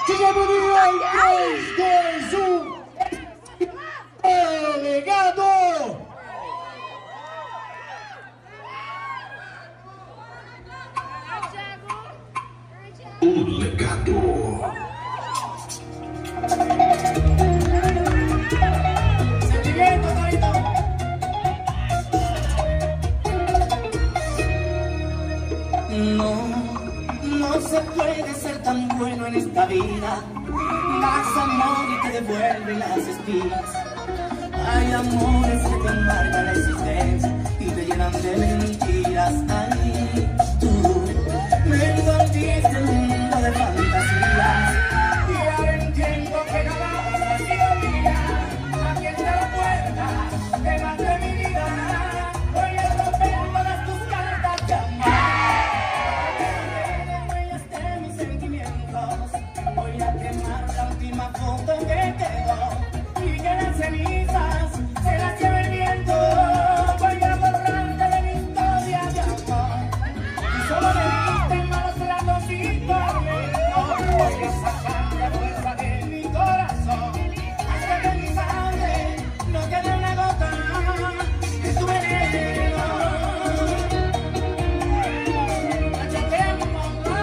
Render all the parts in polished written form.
Hegemonia em 3, 2, 1. Legado! O legado. Sentimiento, Torito. No se puede ser tan bueno en esta vida. Das amor y te devuelven las espinas. Hay amores que te amargan la existencia y te llenan de mentiras. Ay, tú me envolviste en un mundo de fantasías. Y ahora entiendo que nada ha sido mía. Aquí está la puerta delante de mi vida. Voy a romper todas tus cartas de amor. Huellas de mis sentimientos. Voy a quemar la última foto que quedó y que las cenizas se las lleve el viento. Voy a borrarte de mi historia de amor y solo me diste malos ratos y tormentos. Voy a sacar la fuerza de mi corazón. Hasta que en mi sangre no quede una gota de tu veneno. Échate a mi mamá.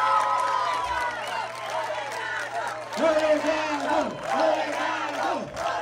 Legado, legado.